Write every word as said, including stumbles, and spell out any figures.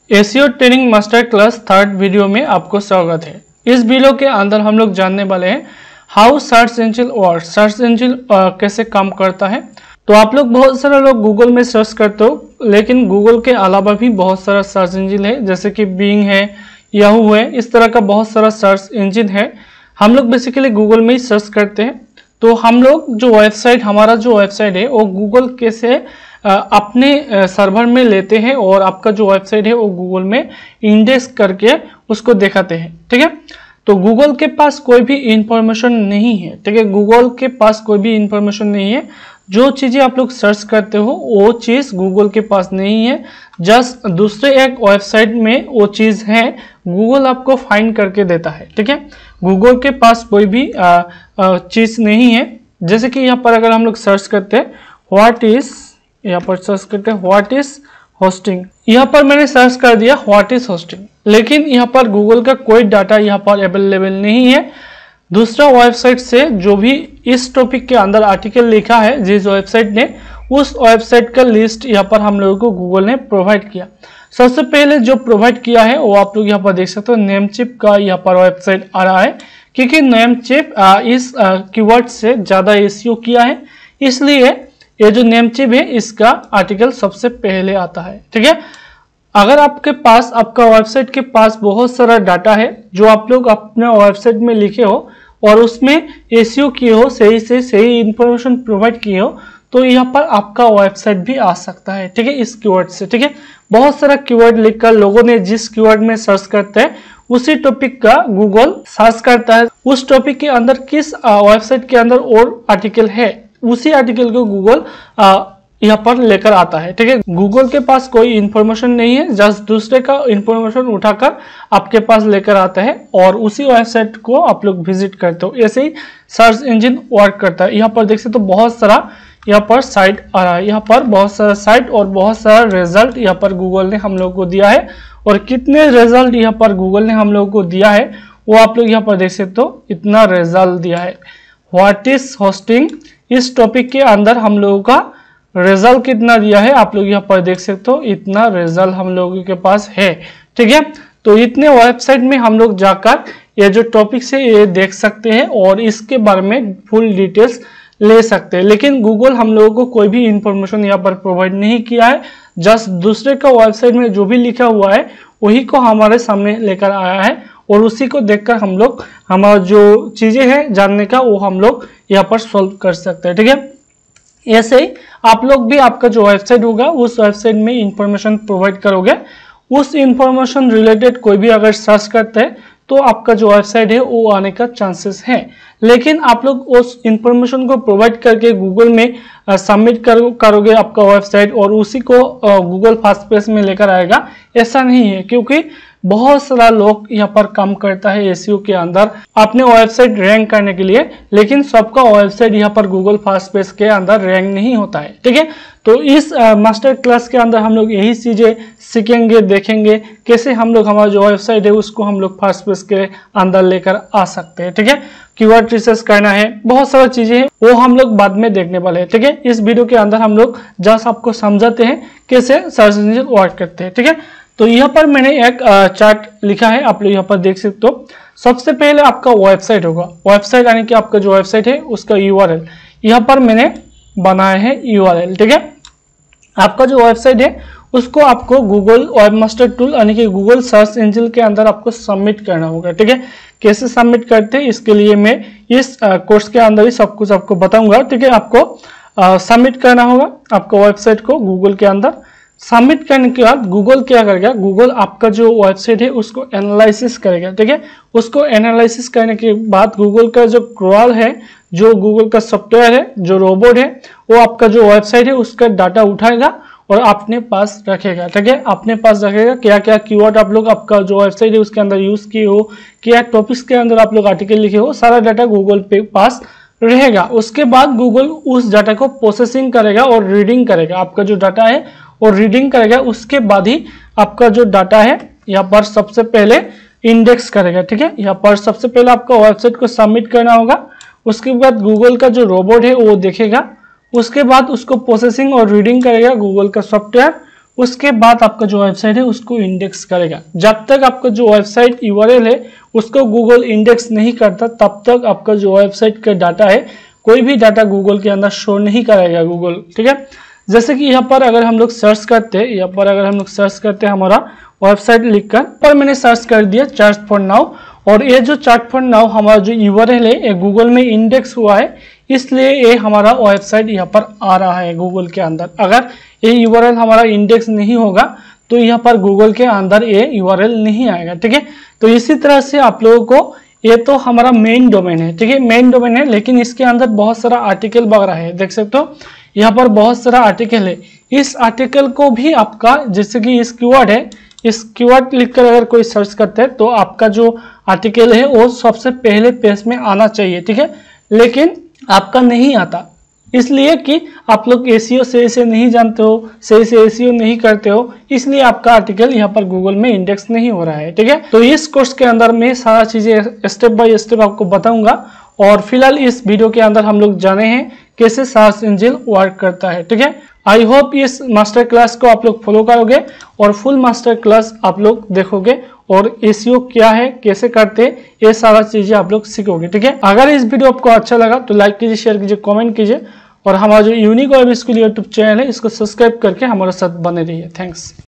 SEO training master class third video में आपको स्वागत है। इस वीडियो के अंदर हम लोग जानने वाले हैं how search engine work, search engine कैसे काम करता है। तो आप लोग बहुत सारे लोग गूगल में सर्च करते हो, लेकिन गूगल के अलावा भी बहुत सारा सर्च इंजन है, जैसे कि बिंग है, याहू है, इस तरह का बहुत सारा सर्च इंजन है। हम लोग बेसिकली गूगल में ही सर्च करते हैं। तो हम लोग जो वेबसाइट, हमारा जो वेबसाइट है वो गूगल कैसे अपने सर्वर में लेते हैं और आपका जो वेबसाइट है वो गूगल में इंडेक्स करके उसको दिखाते हैं। ठीक है, तो गूगल के पास कोई भी इंफॉर्मेशन नहीं है। ठीक है, गूगल के पास कोई भी इंफॉर्मेशन नहीं है। जो चीजें आप लोग सर्च करते हो वो चीज गूगल के पास नहीं है, जस्ट दूसरे एक वेबसाइट में वो चीज है, गूगल आपको फाइंड करके देता है। ठीक है, गूगल के पास कोई भी चीज नहीं है। जैसे कि यहाँ पर अगर हम लोग सर्च करते हैं व्हाट इज, यहाँ पर सर्च करते हैं व्हाट इज होस्टिंग, यहाँ पर मैंने सर्च कर दिया व्हाट इज होस्टिंग, लेकिन यहाँ पर गूगल का कोई डाटा यहाँ पर अवेलेबल नहीं है। दूसरा वेबसाइट से जो भी इस टॉपिक के अंदर आर्टिकल लिखा है जिस वेबसाइट ने, उस वेबसाइट का लिस्ट यहाँ पर हम लोगों को गूगल ने प्रोवाइड किया। सबसे पहले जो प्रोवाइड किया है वो आप लोग यहाँ पर देख सकते हो, नेमचिप का यहाँ पर वेबसाइट आ रहा है, क्योंकि नेमचिप इस कीवर्ड से ज्यादा एसईओ किया है, इसलिए ये जो नेमचिप है इसका आर्टिकल सबसे पहले आता है। ठीक है, अगर आपके पास, आपका वेबसाइट के पास बहुत सारा डाटा है जो आप लोग अपने वेबसाइट में लिखे हो और उसमें एसईओ किए हो, सही से सही इंफॉर्मेशन प्रोवाइड किए हो, तो यहाँ पर आपका वेबसाइट भी आ सकता है। ठीक है, इस कीवर्ड से। ठीक है, बहुत सारा कीवर्ड लिखकर लोगों ने जिस कीवर्ड में सर्च करते हैं उसी टॉपिक का गूगल सर्च करता है, उस टॉपिक के अंदर किस वेबसाइट के अंदर और आर्टिकल है, उसी आर्टिकल को गूगल यहाँ पर लेकर आता है। ठीक है, गूगल के पास कोई इंफॉर्मेशन नहीं है, जस्ट दूसरे का इंफॉर्मेशन उठाकर आपके पास लेकर आता है और उसी वेबसाइट को आप लोग विजिट करते हो। ऐसे ही सर्च इंजन वर्क करता है। यहाँ पर देख सकते हो बहुत सारा यहाँ पर साइट आ रहा है, यहाँ पर बहुत सारा साइट और बहुत सारा रिजल्ट यहाँ पर गूगल ने हम लोग को दिया है। और कितने रिजल्ट यहाँ पर गूगल ने हम लोग को दिया है वो आप लोग यहाँ पर देख सकते हो, इतना रिजल्ट दिया है। व्हाट इज होस्टिंग, इस टॉपिक के अंदर हम लोगों का रिजल्ट कितना दिया है आप लोग यहाँ पर देख सकते हो, इतना रिजल्ट हम लोगों के पास है। ठीक है, तो इतने वेबसाइट में हम लोग जाकर ये जो टॉपिक है ये देख सकते हैं और इसके बारे में फुल डिटेल्स ले सकते हैं। लेकिन गूगल हम लोगों को कोई भी इंफॉर्मेशन यहाँ पर प्रोवाइड नहीं किया है, जस्ट दूसरे का वेबसाइट में जो भी लिखा हुआ है वही को हमारे सामने लेकर आया है और उसी को देखकर हम लोग हमारा जो चीजें हैं जानने का वो हम लोग यहाँ पर सॉल्व कर सकते हैं। ठीक है, ऐसे ही आप लोग भी आपका जो वेबसाइट होगा उस वेबसाइट में इंफॉर्मेशन प्रोवाइड करोगे, उस इंफॉर्मेशन रिलेटेड कोई भी अगर सर्च करते हैं तो आपका जो वेबसाइट है वो आने का चांसेस है। लेकिन आप लोग उस इंफॉर्मेशन को प्रोवाइड करके गूगल में सबमिट कर, करोगे आपका वेबसाइट और उसी को गूगल फर्स्ट पेज में लेकर आएगा, ऐसा नहीं है। क्योंकि बहुत सारा लोग यहाँ पर काम करता है एसईओ के अंदर अपने वेबसाइट रैंक करने के लिए, लेकिन सबका वेबसाइट यहाँ पर गूगल फर्स्ट पेज के अंदर रैंक नहीं होता है। ठीक है, तो इस मास्टर क्लास के अंदर हम लोग यही चीजें सीखेंगे, देखेंगे कैसे हम लोग हमारा जो वेबसाइट है उसको हम लोग फर्स्ट पेज के अंदर लेकर आ सकते हैं। ठीक है, कीवर्ड रिसर्च करना है, बहुत सारा चीजें हैं वो हम लोग बाद में देखने वाले हैं। ठीक है, इस वीडियो के अंदर हम लोग जस्ट आपको समझाते हैं कैसे सर्च इंजन वर्क करते हैं। ठीक है, तो यहाँ पर मैंने एक चार्ट लिखा है, आप लोग यहाँ पर देख सकते हो। सबसे पहले आपका वेबसाइट होगा, वेबसाइट यानी कि आपका जो वेबसाइट है उसका यूआरएल यहाँ पर मैंने बनाया है यूआरएल। ठीक है, आपका जो वेबसाइट है उसको आपको गूगल वेबमास्टर टूल यानी कि गूगल सर्च इंजन के अंदर आपको सबमिट करना होगा। ठीक है, कैसे सबमिट करते हैं इसके लिए मैं इस कोर्स के अंदर ही सब कुछ आपको बताऊंगा। ठीक है, आपको सबमिट करना होगा आपका वेबसाइट को गूगल के अंदर। सबमिट करने के बाद गूगल क्या करेगा, गूगल आपका जो वेबसाइट है उसको एनालिसिस करेगा। ठीक है, उसको एनालिसिस करने के बाद गूगल का जो क्रॉल है, जो गूगल का सॉफ्टवेयर है, जो रोबोट है, वो आपका जो वेबसाइट है उसका डाटा उठाएगा और अपने पास रखेगा। ठीक है, अपने पास रखेगा। क्या क्या कीवर्ड आप लोग आपका जो वेबसाइट है उसके अंदर यूज किए हो, क्या टॉपिक्स के अंदर आप लोग आर्टिकल लिखे हो, सारा डाटा गूगल पे पास रहेगा। उसके बाद गूगल उस डाटा को प्रोसेसिंग करेगा और रीडिंग करेगा, आपका जो डाटा है और रीडिंग करेगा। उसके बाद ही आपका जो डाटा है यहाँ पर सबसे पहले इंडेक्स करेगा। ठीक है, यहाँ पर सबसे पहले आपका वेबसाइट को सबमिट करना होगा। उसके बाद गूगल का जो रोबोट है वो देखेगा, उसके बाद उसको प्रोसेसिंग और रीडिंग करेगा गूगल का सॉफ्टवेयर। उसके बाद आपका जो वेबसाइट है उसको इंडेक्स करेगा। जब तक आपका जो वेबसाइट यूआरएल है उसको गूगल इंडेक्स नहीं करता तब तक आपका जो वेबसाइट का डाटा है कोई भी डाटा गूगल के अंदर शो नहीं करेगा गूगल, ठीक है। जैसे कि यहाँ पर अगर हम लोग सर्च करते हैं, यहाँ पर अगर हम लोग सर्च करते हैं हमारा वेबसाइट लिखकर, पर मैंने सर्च कर दिया चार्ट फॉर नाउ, और ये जो चार्ट फॉर नाउ हमारा जो यूआरएल है ये गूगल में इंडेक्स हुआ है, इसलिए ये हमारा वेबसाइट यहाँ पर आ रहा है गूगल के अंदर। अगर ये यूआरएल हमारा इंडेक्स नहीं होगा तो यहाँ पर गूगल के अंदर ये यूआरएल नहीं आएगा, ठीक है। तो इसी तरह से आप लोगों को, ये तो हमारा मेन डोमेन है, ठीक है, मेन डोमेन है, लेकिन इसके अंदर बहुत सारा आर्टिकल वगैरह है, देख सकते हो यहाँ पर बहुत सारा आर्टिकल है। इस आर्टिकल को भी आपका, जैसे कि इस कीवर्ड है, इस कीवर्ड लिखकर अगर कोई सर्च करते हैं तो आपका जो आर्टिकल है वो सबसे पहले पेज में आना चाहिए, ठीक है, लेकिन आपका नहीं आता, इसलिए कि आप लोग एसीओ सही से नहीं जानते हो, सही से एसीओ नहीं करते हो, इसलिए आपका आर्टिकल यहाँ पर गूगल में इंडेक्स नहीं हो रहा है, ठीक है। तो इस कोर्स के अंदर मैं सारा चीजें स्टेप बाय स्टेप आपको बताऊंगा, और फिलहाल इस वीडियो के अंदर हम लोग जाने हैं कैसे सर्च इंजन वर्क करता है, ठीक है। आई होप इस मास्टर क्लास को आप लोग फॉलो करोगे और फुल मास्टर क्लास आप लोग देखोगे और एसीओ क्या है, कैसे करते हैं, ये सारा चीजें आप लोग सीखोगे, ठीक है। अगर इस वीडियो आपको अच्छा लगा तो लाइक कीजिए, शेयर कीजिए, कमेंट कीजिए, और हमारा जो unique web school YouTube channel है इसको सब्सक्राइब करके हमारे साथ बने रहिए। थैंक्स।